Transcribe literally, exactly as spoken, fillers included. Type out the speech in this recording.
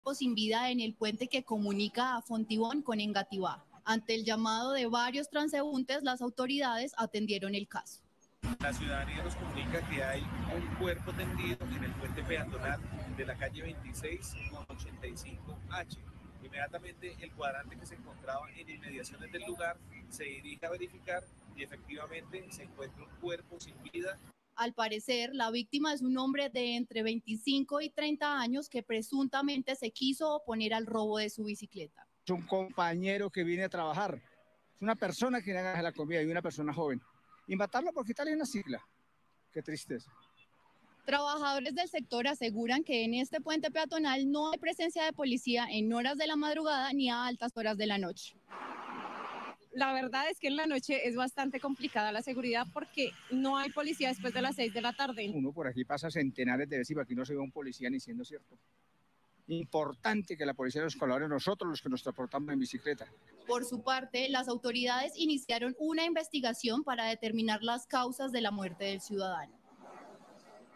sin vida en el puente que comunica a Fontibón con Engativá. Ante el llamado de varios transeúntes, las autoridades atendieron el caso. La ciudadanía nos comunica que hay un cuerpo tendido en el puente peatonal de la calle veintiséis con ochenta y cinco H. Inmediatamente el cuadrante que se encontraba en inmediaciones del lugar se dirige a verificar y efectivamente se encuentra un cuerpo sin vida. Al parecer, la víctima es un hombre de entre veinticinco y treinta años que presuntamente se quiso oponer al robo de su bicicleta. Es un compañero que viene a trabajar, es una persona que gana la comida y una persona joven. Y matarlo por quitarle una sigla. Qué tristeza. Trabajadores del sector aseguran que en este puente peatonal no hay presencia de policía en horas de la madrugada ni a altas horas de la noche. La verdad es que en la noche es bastante complicada la seguridad porque no hay policía después de las seis de la tarde. Uno por aquí pasa centenares de veces y aquí no se ve un policía ni siendo cierto. Importante que la policía nos colabore, nosotros los que nos transportamos en bicicleta. Por su parte, las autoridades iniciaron una investigación para determinar las causas de la muerte del ciudadano.